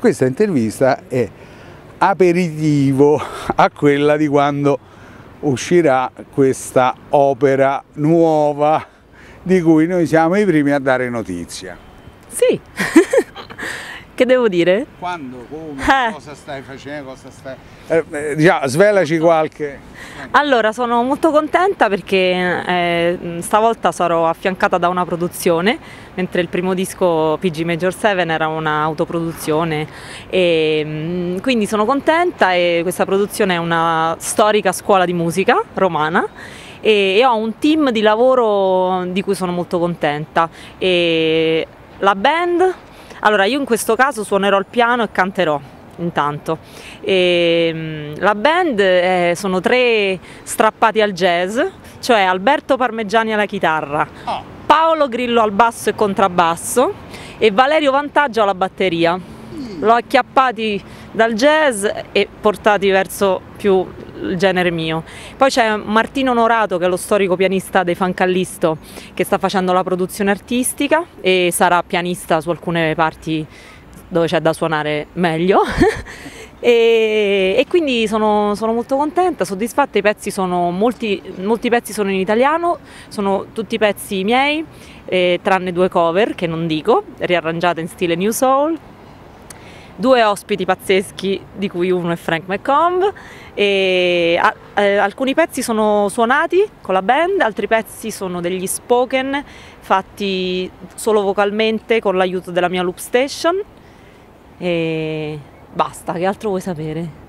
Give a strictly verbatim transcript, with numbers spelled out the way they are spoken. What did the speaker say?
questa intervista è aperitivo a quella di quando uscirà questa opera nuova di cui noi siamo i primi a dare notizia. Sì, che devo dire? Quando, come, eh. cosa stai facendo, cosa stai... Eh, eh, già, svelaci qualche... Allora, sono molto contenta perché eh, stavolta sarò affiancata da una produzione, mentre il primo disco P G Major sette era un'autoproduzione, e quindi sono contenta, e questa produzione è una storica scuola di musica romana e, e ho un team di lavoro di cui sono molto contenta. E la band, allora io in questo caso suonerò il piano e canterò intanto. E, la band eh, sono tre strappati al jazz, cioè Alberto Parmeggiani alla chitarra, oh. Paolo Grillo al basso e contrabbasso e Valerio Vantaggio alla batteria. Mm. L'ho acchiappati dal jazz e portati verso più il genere mio. Poi c'è Martino Onorato, che è lo storico pianista dei Fancallisto, che sta facendo la produzione artistica e sarà pianista su alcune parti dove c'è da suonare meglio. e, e quindi sono, sono molto contenta, soddisfatta. I pezzi sono molti, molti pezzi sono in italiano, sono tutti pezzi miei, eh, tranne due cover che non dico, riarrangiate in stile New Soul. Due ospiti pazzeschi, di cui uno è Frank McComb, e a, eh, alcuni pezzi sono suonati con la band, altri pezzi sono degli spoken fatti solo vocalmente con l'aiuto della mia loop station. E basta, che altro vuoi sapere?